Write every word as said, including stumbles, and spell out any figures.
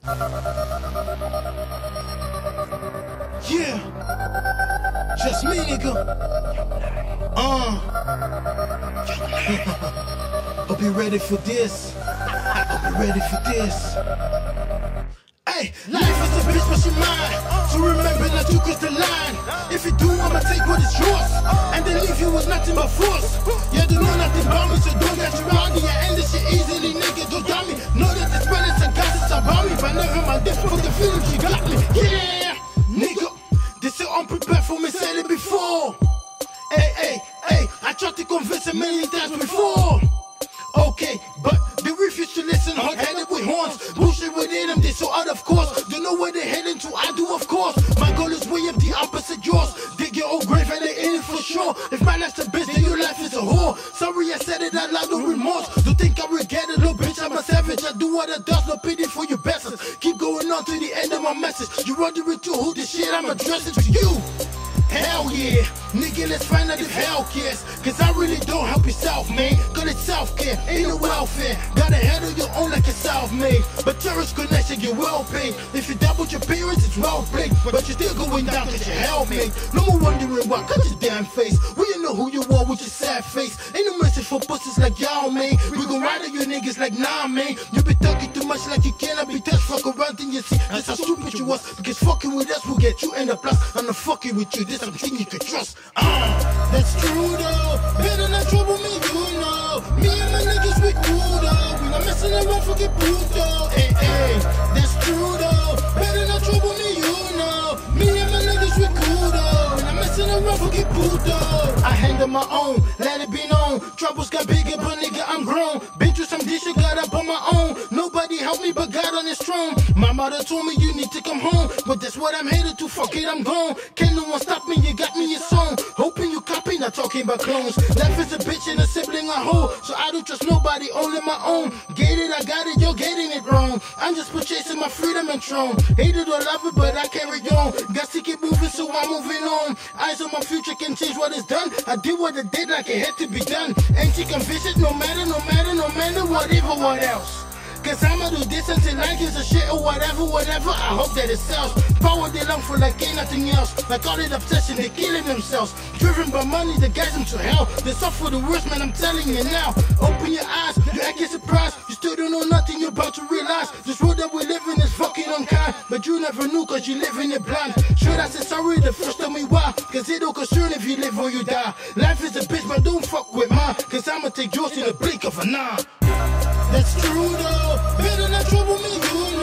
Yeah, just me, nigga. Uh, I'll be ready for this. I'll be ready for this. Hey, life is a bitch, but she mine. So remember not to cross the line. If you do, I'ma take what is yours, and then leave you with nothing but force. Yeah, they know nothing about me, so don't get you around me. I end this shit easily, nigga, don't doubt me. Know that the spirits and gossips about me, but never mind this for the feeling she got me. Yeah, nigga, this is unprepared for me, said it before. Hey, hey, hey, I tried to convince him many times before. Okay, but they refuse to listen, hot-headed with horns. Bullshit within them, they so out of course. Don't know where they're heading to, I do of course. My goal is way up the opposite yours. Dig your old grave and they in it for sure. If my life's a bitch, then your life is a whore. Sorry I said it out loud, no remorse. Don't think I regret it, little bitch, I'm a savage. I do what I does, no pity for your bastards. Keep going on to the end of my message. You wondering to who this shit, I'm addressing to you. Hell yeah, nigga, let's find out if hell cares. Cause I really don't help yourself, man. Cause it's self-care, ain't no welfare. Gotta handle your own like it's self-made. But terrorist connection, you're well paid. If you double your parents, it's well played. But you're still going down cause you're hell-made. No more wondering why, cause your damn face. We don't know who you are with your sad face. Ain't no mercy for pussies like y'all, man. We gon' ride on you niggas like nah, man. You be talking too much like you cannot be touched. Fuck around and you see just how stupid you was. Because fucking with us will get you in the plus. I'm not fucking with you, this something you can trust. Uh, that's true though. Better not trouble me, you know. Me and my niggas we cool though. We not messing around, forget brutal. Hey, hey, that's true though. Better not trouble me, you know. Me and my niggas we cool though. We not messing around, forget brutal. I handle my own, let it be known. Troubles got bigger, but nigga I'm grown. Been through some shit, got up on my own. Nobody helped me but God on his throne. My mother told me you need to come home, but that's what I'm headed to. Fuck it, I'm gone. Can't no one stop me, you got me a song. Hoping you copy, not talking about clones. Life is a bitch and a sibling a hoe, so I don't trust nobody, only my own. Get it, I got it, you're getting it wrong. I'm just purchasing my freedom and throne. Hate it or love it, but I carry on. Got to keep moving, so I'm moving on. Eyes on my future can change what is done. I did what I did like it had to be done. And she can visit no matter, no matter, no matter, whatever, what else. Cause I'ma do this until I gives a shit or whatever, whatever. I hope that it sells. Power they long for like ain't nothing else. Like all that obsession, they killing themselves. Driven by money, they guide them to hell. They suffer the worst, man, I'm telling you now. Open your eyes, you acting surprised. You still don't know nothing, you're about to realize. This world that we live in is fucking unkind. But you never knew cause you live in it blind. Should I say sorry the first time we why? Cause it don't concern if you live or you die. Life is a bitch, but don't fuck with mine. Cause I'ma take yours in the blink of an eye. That's true though, better not trouble me, you know.